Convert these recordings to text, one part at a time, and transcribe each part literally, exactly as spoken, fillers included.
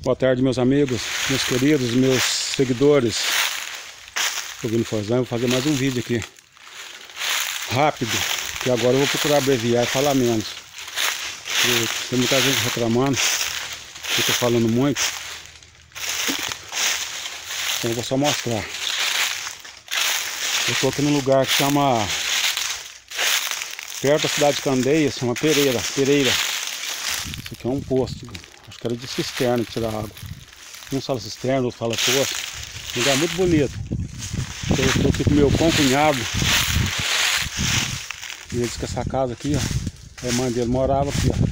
Boa tarde, meus amigos, meus queridos, meus seguidores. Estou vindo Forzão, vou fazer mais um vídeo aqui rápido, que agora eu vou procurar abreviar e falar menos. Tem muita gente reclamando que eu estou falando muito, então eu vou só mostrar. Eu estou aqui num lugar que chama, perto da cidade de Candeias, chama Pereira, Pereira. Isso aqui é um posto, acho que era de cisterna de tirar água. Um fala cisterna, outro fala poço. Um lugar muito bonito. Eu estou aqui com meu concunhado. E ele disse que essa casa aqui, ó, a irmã dele morava aqui, ó.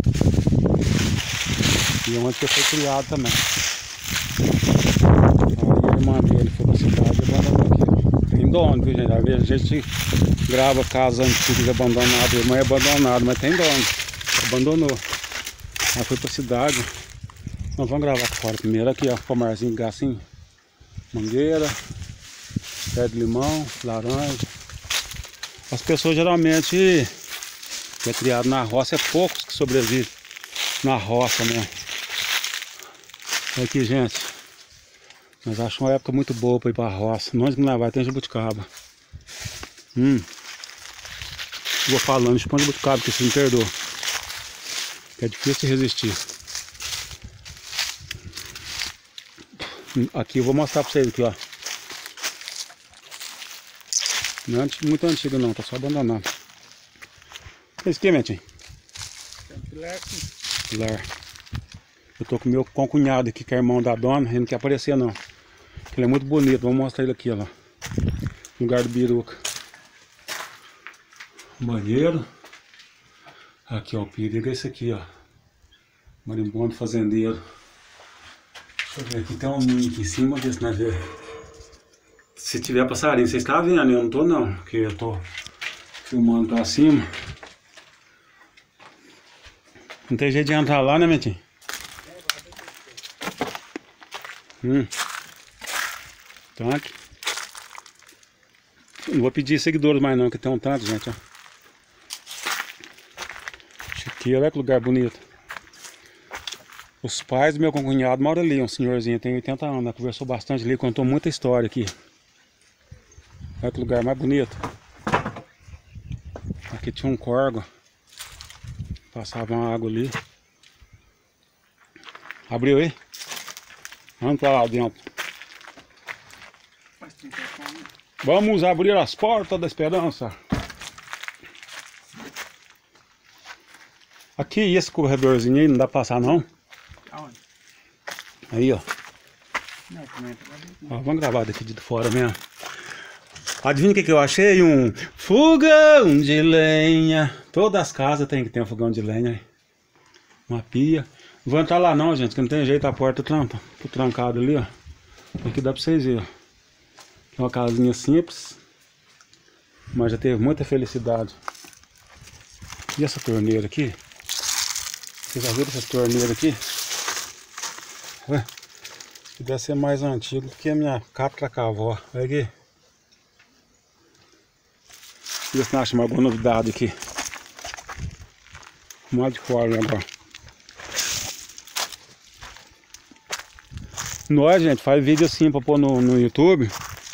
E onde que foi criado também. Aí a irmã dele foi pra cidade e abandonou aqui. Tem dono, viu, gente? Às vezes a gente grava casa antiga abandonada, a irmã é abandonada, mas tem dono. Abandonou. Aí foi pra cidade. Nós vamos gravar aqui fora primeiro. Aqui, ó, pomarzinho de gás assim, mangueira, pé de limão, laranja. As pessoas geralmente que é criado na roça, é poucos que sobrevivem na roça mesmo. Aqui, gente, nós achamos uma época muito boa para ir para a roça. Nós que não vai, tem jabuticaba. Hum. Vou falando, chupando jabuticaba, porque você me perdoa. É difícil resistir. Aqui eu vou mostrar para vocês aqui, ó. Não é muito antigo não, tá só abandonado. Esse aqui, Mentinho? Pilar. Pilar. Eu tô com o meu concunhado aqui, que é irmão da dona, ele não quer aparecer não. Ele é muito bonito, vamos mostrar ele aqui, ó lá. Lugar do Biruca. Banheiro. Aqui, ó, o perigo é esse aqui, ó. Marimbondo fazendeiro. Deixa eu ver, aqui tem um ninho aqui em cima, ver se nós vê. Se tiver passarinho, vocês estão vendo, eu não tô não, porque eu tô filmando pra cima. Não tem jeito de entrar lá, né, Mentinho? Hum. Tanque. Não vou pedir seguidores mais não, que tem um tanto, gente, ó. Chiqueiro, olha que lugar bonito. Os pais do meu concunhado moram ali, um senhorzinho, tem oitenta anos, né? Conversou bastante ali, contou muita história aqui. Olha que lugar mais bonito. Aqui tinha um córrego. Passava uma água ali. Abriu aí? Vamos para lá dentro. Vamos abrir as portas da esperança. Aqui, esse corredorzinho aí, não dá pra passar não? Aonde? Aí, ó. Não, não. Ó, vamos gravar daqui de fora mesmo. Adivinha o que, que eu achei? Um fogão de lenha. Todas as casas tem que ter um fogão de lenha. Uma pia. Não vou entrar lá não, gente, que não tem jeito, a porta trampa. Tô trancado ali, ó. Aqui dá pra vocês verem, ó. É uma casinha simples, mas já teve muita felicidade. E essa torneira aqui? Vocês já viram essa torneira aqui? É. Deve ser mais antigo do que a minha capra com a avó. Olha aqui. Vê se nós achamos alguma novidade aqui. Mais de fora agora. Nós, gente, faz vídeo assim pra pôr no, no YouTube.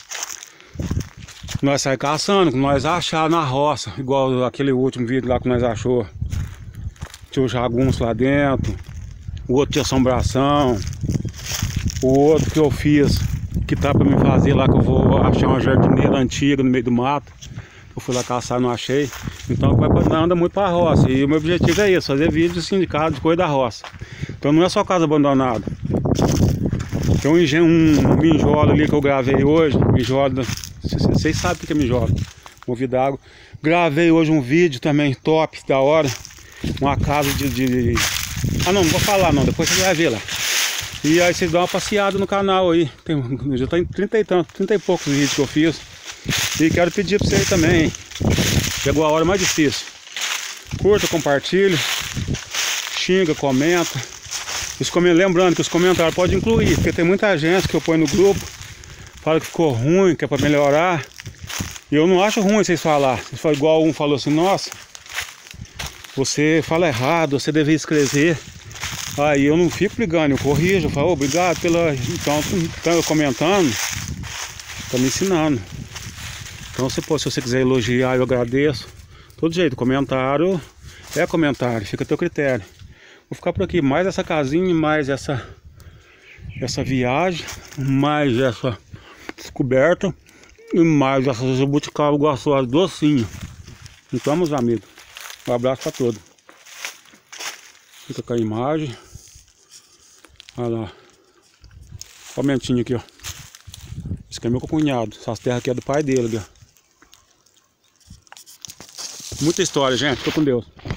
Nós saímos caçando, que nós achamos na roça. Igual aquele último vídeo lá que nós achou. Tinha o jagunço lá dentro. O outro tinha assombração. O outro que eu fiz, que tá pra me fazer lá, que eu vou achar uma jardineira antiga no meio do mato. Eu fui lá caçar, não achei. Então nós anda muito pra roça. E o meu objetivo é esse, fazer vídeos assim de casa, de coisa da roça. Então não é só casa abandonada. Tem um, um mijola ali que eu gravei hoje. Mijola, vocês sabem o que é mijola. Movido água. Gravei hoje um vídeo também top, da hora. Uma casa de, de... Ah não, não vou falar não, depois você vai ver lá. E aí vocês dão uma passeada no canal aí. Tem, já tá em trinta e tantos, trinta e poucos vídeos que eu fiz. E quero pedir pra vocês também, hein? Chegou a hora mais difícil. Curta, compartilha, xinga, comenta. Os coment... Lembrando que os comentários podem incluir, porque tem muita gente que eu ponho no grupo, fala que ficou ruim, que é pra melhorar. E eu não acho ruim vocês falar. Vocês falam, igual um falou assim, nossa, você fala errado, você deveria escrever. Aí eu não fico brigando, eu corrijo, eu falo, obrigado pela. Então, estão comentando, tá me ensinando. Então se, pô, se você quiser elogiar, eu agradeço. Todo jeito, comentário é comentário, fica a teu critério. Vou ficar por aqui, mais essa casinha, mais essa essa viagem, mais essa descoberta e mais essa jabuticaba gostosa, docinha. Então, meus amigos, um abraço para todos. Fica com a imagem. Olha lá. Comentinho aqui, ó. Esse aqui é meu cunhado. Essas terras aqui é do pai dele, ó. Muita história, gente. Fica com Deus.